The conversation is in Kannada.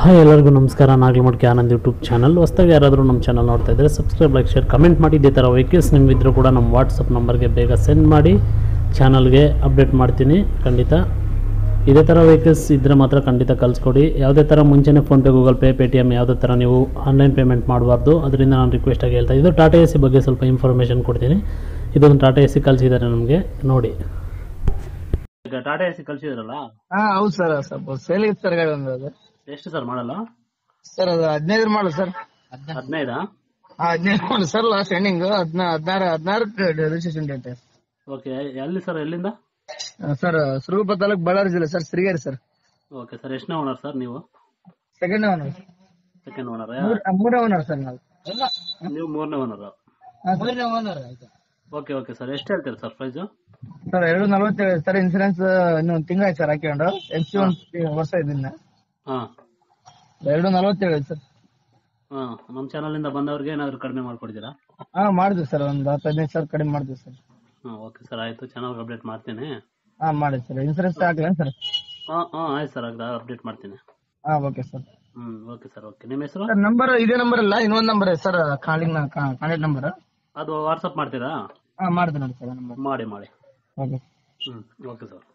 ಹಾಯ್ ಎಲ್ಲರಿಗೂ ನಮಸ್ಕಾರ. Nagalamadke Anand YouTube channel. ಹೊಸದಾಗಿ ಯಾರಾದರೂ ನಮ್ಮ ಚಾನಲ್ ನೋಡ್ತಾ ಇದ್ದರೆ ಸಬ್ಸ್ಕ್ರೈಬ್, ಲೈಕ್, ಶೇರ್, ಕಮೆಂಟ್ ಮಾಡಿ. ಇದೇ ಥರ ವೆಹಿಕಲ್ಸ್ ನಿಮ್ಮಿದ್ರೂ ಕೂಡ ನಮ್ಮ ವಾಟ್ಸಪ್ ನಂಬರ್ಗೆ ಬೇಗ ಸೆಂಡ್ ಮಾಡಿ, ಚಾನಲ್ಗೆ ಅಪ್ಡೇಟ್ ಮಾಡ್ತೀನಿ ಖಂಡಿತ. ಇದೇ ಥರ ವೆಹಿಕಲ್ಸ್ ಇದ್ದರೆ ಮಾತ್ರ ಖಂಡಿತ ಕಳಿಸ್ಕೊಡಿ. ಯಾವುದೇ ಥರ ಮುಂಚೆನೇ ಫೋನ್ಪೇ, ಗೂಗಲ್ ಪೇ, ಪೇಟಿಎಮ್ ಯಾವುದೇ ಥರ ನೀವು ಆನ್ಲೈನ್ ಪೇಮೆಂಟ್ ಮಾಡಬಾರ್ದು. ಅದರಿಂದ ನಾನು ರಿಕ್ವೆಸ್ಟಾಗಿ ಹೇಳ್ತಾ ಇದು ಟಾಟಾ ಎ ಸಿ ಬಗ್ಗೆ ಸ್ವಲ್ಪ ಇನ್ಫಾರ್ಮೇಷನ್ ಕೊಡ್ತೀನಿ. ಇದೊಂದು ಟಾಟಾ ಎ ಸಿ ಕಳಿಸಿದ್ದಾರೆ ನಮಗೆ, ನೋಡಿ. ಈಗ ಟಾಟಾ ಎ ಸಿ ಕಳಿಸಿದ್ರಲ್ಲ, ಹೌದು ಸರ್. ಸ್ವಲ್ಪ ಸೇಲ್ ಇತ್ತು ಸರ್ ಗಾಡಿ ಒಂದು. ಎಷ್ಟು ಸರ್ ಮಾಡಲ್ಲ ಸರ್ ಅದು 15 ಮಾಡಲು ಸರ್. 15 15 ಮಾಡಲು sir. Last ending 16 registration date. Okay. ಎಲ್ಲಿ ಸರ್, ಎಲ್ಲಿಂದ ಸರ್? ಸುರಗುಪ್ಪ ತಾಲೂಕು, ಬಳ್ಳಾರಿ ಜಿಲ್ಲೆ sir, Sirigeri sir. Okay sir. ಎಷ್ಟನೇ ಓನರ್ ಸರ್ ನೀವು? Second owner. Second owner. ಮೂರನೇ ಓನರ್ ಸರ್ ನಾವು. ನೀವು ಮೂರನೇ ಓನರ್. ಮೂರನೇ ಓನರ್. Okay okay sir. ಎಷ್ಟು ಹೇಳ್ತೀರಾ sir price? Sir 247 sir. Insurance ಇನ್ನೊಂದು ತಿಂಗಳ ಆಯ್ತು ಸರ್ ಹಾಕೊಂಡು. ಎಕ್ಸಿ 1 ವರ್ಷ ಇದನ್ನ. ಹಾಂ, 247 ಸರ್. ಹಾಂ. ನಮ್ಮ ಚಾನಲಿಂದ ಬಂದವ್ರಿಗೆ ಏನಾದರೂ ಕಡಿಮೆ ಮಾಡ್ಕೊಡ್ತೀರಾ? ಮಾಡಿದ್ವಿ ಸರ್. ಒಂದು 10-15 ಸಾವಿರ ಕಡಿಮೆ ಮಾಡಿದ್ವಿ ಸರ್. ಹಾಂ, ಓಕೆ ಸರ್. ಆಯಿತು, ಚಾನಲ್ಗೆ ಅಪ್ಡೇಟ್ ಮಾಡ್ತೀನಿ. ಮಾಡಿದ್ವಿ ಸರ್. Insurance ಹಾಕ್ಲೇನು sir? ಹಾಂ ಆಯ್ತು ಸರ್, ಅಪ್ಡೇಟ್ ಮಾಡ್ತೀನಿ. Okay sir. Okay sir. Okay. ನಿಮ್ಮ ಹೆಸರು? ಸರ್ ನಂಬರ್ ಇದೇ ನಂಬರ್ ಅಲ್ಲ, ಇನ್ನೊಂದು ನಂಬರ್ ಇದೆ ಸರ್. ಕಾಂಟ್ಯಾಕ್ಟ್ ನಂಬರ್ ಅದು ವಾಟ್ಸಪ್ ಮಾಡ್ತೀರಾ? ಮಾಡ್ತೀನಿ ನೋಡಿ ಸರ್ ನಂಬರ್. ಮಾಡಿ ಮಾಡಿ. ಓಕೆ. Okay sir.